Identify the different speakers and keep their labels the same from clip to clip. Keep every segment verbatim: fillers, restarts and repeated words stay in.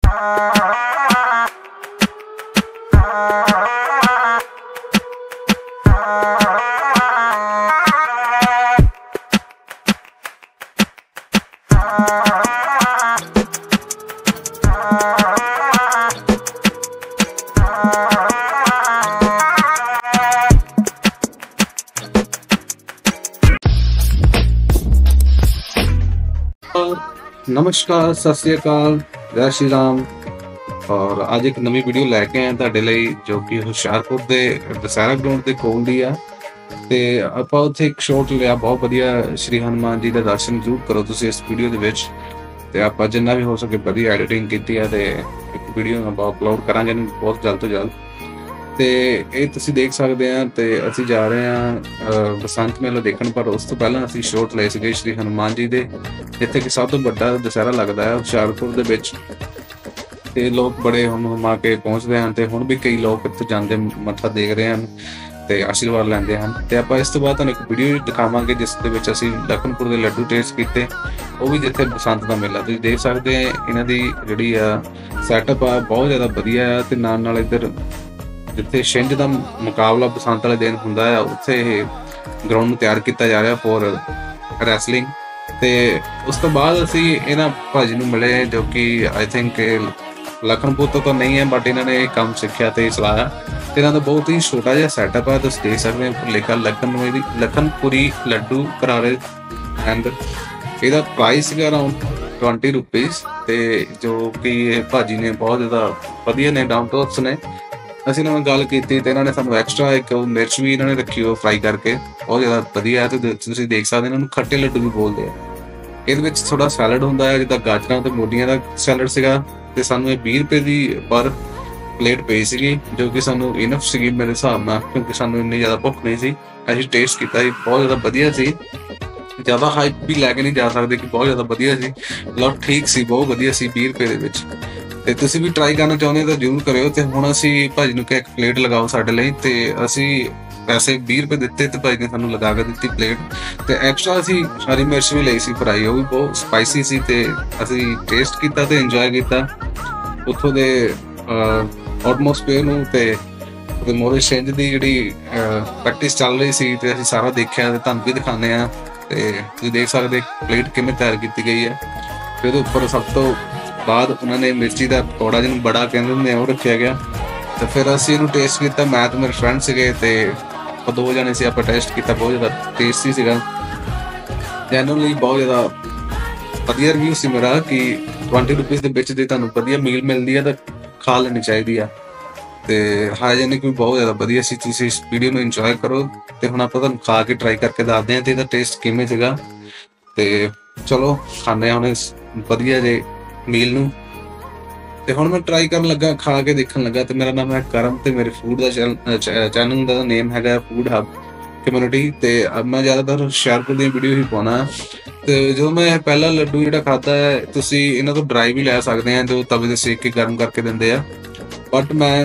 Speaker 1: नमस्कार, सत श्री अकाल, जय श्री राम। और आज एक नवी वीडियो लैके आए तुहाडे लई जो कि हुशियारपुर के दशहरा ग्राउंड के कोल दी आ। ते आपां उत्थे एक शॉट लिया, बहुत वधिया श्री हनुमान जी का दर्शन जरूर करो तुसीं इस वीडियो दे विच। ते आपां जिन्ना भी हो सके वधिया एडिटिंग कीती है ते एक वीडियो आपां अपलोड करांगे बहुत जल्द तो जल्द। ते ये तुसीं देख सकते हैं। ते असीं जा रहे हैं बसंत मेला देखण, पर उस तो पहला असीं शॉट लए सीगे श्री हनुमान जी दे, जिथे कि सब तो वड्डा दशहरा लगदा है हुशियारपुर दे विच। ते लोग बड़े हुम हुमा के पहुंचते हैं ते हुण भी कई लोग इत्थे जांदे मत्था देख रहे हैं ते आशीर्वाद लैंदे हैं। ते आपां इस तो बाद तुहानूं एक वीडियो दिखावांगे जिस दे विच असीं लखनपुर दे लड्डू टेस्ट कीते, वो भी जिथे बसंत दा मेला। तुसीं देख सकदे हैं इन्हां दी जिहड़ी आ सैटअप आ बहुत ज़्यादा वधिया है। ते नाल नाल इधर जिथे छिंज का मुकाबला बसंत वाले दिन हुंदा है, उत्थे ग्राउंड तैयार किया जा रहा फॉर रैसलिंग। ते उस तो बाद असी इन्हां भाजी नूं मिले जो कि आई थिंक लखनपुर तो तो नहीं है, बट इन्होंने काम सीखिया ते चलाया। ते इन्हां दा बहुत ही छोटा जिहा सैटअप है, तुसीं देख सकते हैं लिखा लखन लखनपुरी लड्डू करारे एंड इहदा प्राइस है अराउंड ट्वेंटी रुपीज़। ते जो कि भाजी ने बहुत ज़्यादा वधिया ने, डाउन टू अर्थ ने। ਅਸੀਂ ਇਹਨਾਂ ਨਾਲ ਗੱਲ ਕੀਤੀ ਤੇ ਇਹਨਾਂ ਨੇ ਸਾਨੂੰ ਐਕਸਟਰਾ ਇੱਕ ਮਿਰਚ ਵੀ ਇਹਨਾਂ ਨੇ ਰੱਖੀ ਉਹ ਫਰਾਈ ਕਰਕੇ, ਬਹੁਤ ਜ਼ਿਆਦਾ ਵਧੀਆ ਹੈ। ਤੇ ਤੁਸੀਂ ਦੇਖ ਸਕਦੇ ਇਹਨਾਂ ਨੂੰ ਖੱਟੇ ਲੱਡੂ ਵੀ ਬੋਲਦੇ ਆ। ਇਹਦੇ ਵਿੱਚ ਥੋੜਾ ਸੈਲਡ ਹੁੰਦਾ ਹੈ, ਜਿੱਦਾਂ ਗਾਜਰਾਂ ਤੇ ਮੂਲੀਆਂ ਦਾ ਸੈਲਡ ਸੀਗਾ। ਤੇ ਸਾਨੂੰ ਇਹ ਵੀਹ ਰੁਪਏ ਦੀ ਪਰ ਪਲੇਟ ਪਈ ਸੀਗੀ, ਜੋ ਕਿ ਸਾਨੂੰ ਇਨਫ ਸੀਗੀ ਮੇਰੇ ਹਿਸਾਬ ਨਾਲ, ਕਿਉਂਕਿ ਸਾਨੂੰ ਇੰਨੀ ਜ਼ਿਆਦਾ ਭੁੱਖ ਨਹੀਂ ਸੀ। ਅਸੀਂ ਟੇਸਟ ਕੀਤਾ ਸੀ, ਬਹੁਤ ਜ਼ਿਆਦਾ ਵਧੀਆ ਸੀ। ਜ਼ਿਆਦਾ ਹਾਈਪ ਵੀ ਲੈ ਕੇ ਨਹੀਂ ਜਾ ਸਕਦੇ ਕਿ ਬਹੁਤ ਜ਼ਿਆਦਾ ਵਧੀਆ ਸੀ, ਮਤਲਬ ਠੀਕ ਸੀ, ਬਹੁਤ ਵਧੀਆ ਸੀ ਵੀਹ ਰੁਪਏ ਦੇ ਵਿੱਚ। ਤੇ ਤੁਸੀਂ ਵੀ ਟਰਾਈ ਕਰਨਾ ਚਾਹੁੰਦੇ ਤਾਂ ਜ਼ਰੂਰ ਕਰਿਓ। ਤੇ ਹੁਣ ਅਸੀਂ ਭਾਜੀ ਨੂੰ ਕਿਹਾ ਇੱਕ ਪਲੇਟ ਲਗਾਓ ਸਾਡੇ ਲਈ, ਤੇ ਅਸੀਂ ਪੈਸੇ ਵੀਹ ਰੁਪਏ ਦਿੱਤੇ ਤੇ ਭਾਜੀ ਨੇ ਸਾਨੂੰ ਲਗਾ ਕੇ ਦਿੱਤੀ ਪਲੇਟ। ਤੇ ਐਕਸਟਰਾ ਅਸੀਂ ਹਰੀ ਮਿਰਚ ਵੀ ਲਈ ਸੀ ਫਰਾਈ, ਉਹ ਵੀ ਬਹੁਤ ਸਪਾਈਸੀ ਸੀ। ਤੇ ਅਸੀਂ ਟੇਸਟ ਕੀਤਾ ਤੇ ਇੰਜੋਏ ਕੀਤਾ ਉੱਥੋਂ ਦੇ ਐਟਮੋਸਫੇਅਰ ਨੂੰ। ਤੇ ਉਹਦੇ ਮੋਰੇ ਛਿੰਝ ਦੀ ਜਿਹੜੀ ਪ੍ਰੈਕਟਿਸ ਚੱਲ ਰਹੀ ਸੀ, ਤੇ ਅਸੀਂ ਸਾਰਾ ਦੇਖਿਆ ਤੇ ਤੁਹਾਨੂੰ ਵੀ ਦਿਖਾਉਂਦੇ ਹਾਂ। ਤੇ ਤੁਸੀਂ ਦੇਖ ਸਕਦੇ ਪਲੇਟ ਕਿਵੇਂ ਤਿਆਰ ਕੀਤੀ ਗਈ ਹੈ। ਤੇ ਉਹਦੇ ਉੱਪਰ ਸਭ ਤੋਂ ਬਾਅਦ ਉਹਨਾਂ ਨੇ ਮਿਰਚੀ ਦਾ ਪਕੌੜਾ ਜਿਹਨੂੰ ਬੜਾ ਕਹਿੰਦੇ ਹੁੰਦੇ ਆ ਉਹ ਰੱਖਿਆ ਗਿਆ। ਤੇ ਫਿਰ ਅਸੀਂ ਇਹਨੂੰ ਟੇਸਟ ਕੀਤਾ, ਮੈਂ ਤੇ ਮੇਰੇ ਫਰੈਂਡ ਸੀਗੇ ਤੇ ਆਪਾਂ ਦੋ ਜਣੇ ਸੀ, ਆਪਾਂ ਟੇਸਟ ਕੀਤਾ, ਬਹੁਤ ਜ਼ਿਆਦਾ ਟੇਸਟੀ ਸੀਗਾ। ਜੈਨੂਅਲੀ ਬਹੁਤ ਜ਼ਿਆਦਾ ਵਧੀਆ ਰਿਵਿਊ ਸੀ ਮੇਰਾ ਕਿ ਟਵੈਂਟੀ ਰੁਪੀਜ਼ ਦੇ ਵਿੱਚ ਜੇ ਤੁਹਾਨੂੰ ਵਧੀਆ ਮੀਲ ਮਿਲਦੀ ਹੈ ਤਾਂ ਖਾ ਲੈਣੀ ਚਾਹੀਦੀ ਆ। ਤੇ ਹਾਈਜੈਨਿਕ ਵੀ ਬਹੁਤ ਜ਼ਿਆਦਾ ਵਧੀਆ ਸੀ। ਤੁਸੀਂ ਇਸ ਵੀਡੀਓ ਨੂੰ ਇੰਜੋਏ ਕਰੋ। ਤੇ ਹੁਣ ਆਪਾਂ ਤੁਹਾਨੂੰ ਖਾ ਕੇ ਟਰਾਈ ਕਰਕੇ ਦੱਸਦੇ ਹਾਂ ਤੇ ਇਹਦਾ ਟੇਸਟ ਕਿਵੇਂ ਸੀਗਾ। ਤੇ ਚਲੋ ਖਾਂਦੇ ਹਾਂ ਹੁਣ ਇਸ ਵਧੀਆ ਜੇ ਮੀਲ ਨੂੰ। ਤੇ ਹੁਣ ਮੈਂ ਟਰਾਈ ਕਰਨ ਲੱਗਾ, ਖਾ ਕੇ ਦੇਖਣ ਲੱਗਾ। ਤੇ ਮੇਰਾ ਨਾਮ ਹੈ ਕਰਮ ਤੇ ਮੇਰੇ ਫੂਡ ਦਾ ਚੈਨਲ ਦਾ ਨੇਮ ਹੈਗਾ ਫੂਡ ਹਬ ਕਮਿਊਨਿਟੀ। ਤੇ ਮੈਂ ਜ਼ਿਆਦਾਤਰ ਹੁਸ਼ਿਆਰਪੁਰ ਦੀਆਂ ਵੀਡੀਓ ਹੀ ਪਾਉਣਾ। ਤੇ ਜਦੋਂ ਮੈਂ ਪਹਿਲਾ ਲੱਡੂ ਜਿਹੜਾ ਖਾਧਾ ਹੈ, ਤੁਸੀਂ ਇਹਨਾਂ ਤੋਂ ਡਰਾਈ ਵੀ ਲੈ ਸਕਦੇ ਆ, ਜੋ ਤਵੇ ਤੇ ਸੇਕ ਕੇ ਗਰਮ ਕਰਕੇ ਦਿੰਦੇ ਆ। ਬਟ ਮੈਂ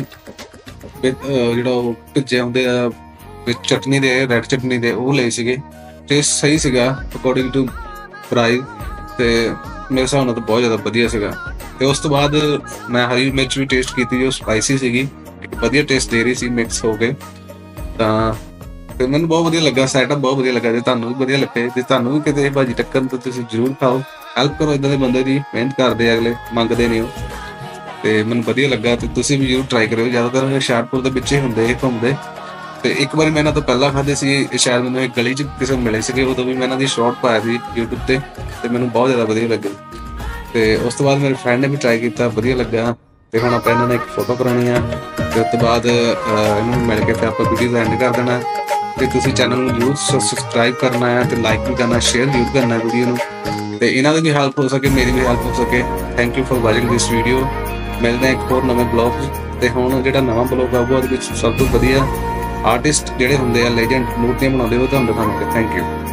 Speaker 1: ਜਿਹੜਾ ਉਹ ਭਿੱਜੇ ਹੁੰਦੇ ਆ ਵਿੱਚ ਚਟਨੀ ਦੇ, ਰੈਡ ਚਟਨੀ ਦੇ, ਉਹ ਲਏ ਸੀਗੇ। ਟੇਸਟ ਸਹੀ ਸੀਗਾ ਅਕੋਰਡਿੰਗ ਟੂ ਪ੍ਰਾਈਸ। ਤੇ ਮੇਰੇ ਹਿਸਾਬ ਨਾਲ ਤਾਂ ਬਹੁਤ ਜ਼ਿਆਦਾ ਵਧੀਆ ਸੀਗਾ। ਤੇ ਉਸ ਤੋਂ ਬਾਅਦ ਮੈਂ ਹਰੀ ਮਿਰਚ ਵੀ ਟੇਸਟ ਕੀਤੀ, ਜੋ ਸਪਾਈਸੀ ਸੀਗੀ, ਵਧੀਆ ਟੇਸਟ ਦੇ ਰਹੀ ਸੀ ਮਿਕਸ ਹੋ ਕੇ। ਤਾਂ ਤੇ ਮੈਨੂੰ ਬਹੁਤ ਵਧੀਆ ਲੱਗਾ, ਸੈਟਅਪ ਬਹੁਤ ਵਧੀਆ ਲੱਗਾ। ਜੇ ਤੁਹਾਨੂੰ ਵੀ ਵਧੀਆ ਲੱਗੇ, ਜੇ ਤੁਹਾਨੂੰ ਵੀ ਕਿਤੇ ਭਾਜੀ ਟੱਕਰਨ ਤਾਂ ਤੁਸੀਂ ਜ਼ਰੂਰ ਖਾਓ, ਹੈਲਪ ਕਰੋ ਇੱਦਾਂ ਦੇ ਬੰਦੇ ਦੀ, ਮਿਹਨਤ ਕਰਦੇ ਆ ਅਗਲੇ, ਮੰਗਦੇ ਨੇ ਉਹ। ਤੇ ਮੈਨੂੰ ਵਧੀਆ ਲੱਗਾ ਤੇ ਤੁਸੀਂ ਵੀ ਜ਼ਰੂਰ ਟਰਾਈ ਕਰਿਓ। ਜ਼ਿਆਦਾਤਰ ਹੁਸ਼ਿਆਰਪੁਰ ਦੇ ਵਿੱਚ ਹੀ ਹੁੰਦੇ ਇਹ ਘੁੰਮਦੇ। ਤੇ ਇੱਕ ਵਾਰੀ ਮੈਂ ਇਹਨਾਂ ਤੋਂ ਪਹਿਲਾਂ ਖਾਧੇ ਸੀ, ਸ਼ਾਇਦ ਮੈਨੂੰ ਇੱਕ ਗਲੀ 'ਚ ਕਿਸੇ ਨੂੰ ਮਿਲੇ ਸੀਗੇ, ਉਦੋਂ ਵੀ ਮੈਂ ਇਹਨਾਂ ਦੀ ਸ਼ਾਰਟ ਪਾਇਆ ਸੀ ਯੂਟਿਊਬ ਤੇ, ਤੇ ਮੈਨੂੰ ਬਹੁਤ ਜ਼ਿਆਦਾ ਵਧੀਆ ਲੱਗੇ। ਤੇ ਉਸ ਤੋਂ ਬਾਅਦ ਮੇਰੇ ਫਰੈਂਡ ਨੇ ਵੀ ਟਰਾਈ ਕੀਤਾ, ਵਧੀਆ ਲੱਗਾ। ਤੇ ਹੁਣ ਆਪਾਂ ਇਹਨਾਂ ਨੇ ਇੱਕ ਫੋਟੋ ਕਰਾਉਣੀ ਆ, ਤੇ ਉਸ ਤੋਂ ਬਾਅਦ ਇਹਨਾਂ ਨੂੰ ਮਿਲ ਕੇ ਤੇ ਆਪਾਂ ਵੀਡੀਓ ਦਾ ਐਂਡ ਕਰ ਦੇਣਾ। ਤੇ ਤੁਸੀਂ ਚੈਨਲ ਨੂੰ ਜ਼ਰੂਰ ਸਬਸਕ੍ਰਾਈਬ ਕਰਨਾ ਹੈ ਤੇ ਲਾਈਕ ਵੀ ਕਰਨਾ, ਸ਼ੇਅਰ ਜ਼ਰੂਰ ਕਰਨਾ ਵੀਡੀਓ ਨੂੰ। ਤੇ ਇਹਨਾਂ ਦੀ ਵੀ ਹੈਲਪ ਹੋ ਸਕੇ, ਮੇਰੀ ਵੀ ਹੈਲਪ ਹੋ ਸਕੇ। Thank you for watching this video. ਮਿਲਦੇ ਇੱਕ ਹੋਰ ਨਵੇਂ ਬਲੌਗ। ਤੇ ਹੁਣ ਜਿਹੜਾ ਨਵਾਂ ਬਲੌਗ ਆਊਗਾ ਉਹਦੇ ਵਿੱਚ ਸਭ ਤੋਂ ਵਧੀਆ ਆਰਟਿਸਟ ਜਿਹੜੇ ਹੁੰਦੇ ਆ, ਲੈਜੈਂਡ ਮੂਰਤੀਆਂ ਬਣਾਉਂਦੇ, ਉਹ ਤੁਹਾਨੂੰ ਦਿਖਾਵਾਂਗੇ। Thank you.